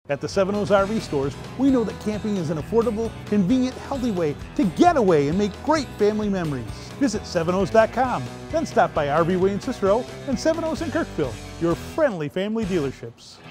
At the Seven O's RV stores, we know that camping is an affordable, convenient, healthy way to get away and make great family memories. Visit 7os.com, then stop by RV Way in Cicero and 7 O's in Kirkville, your friendly family dealerships.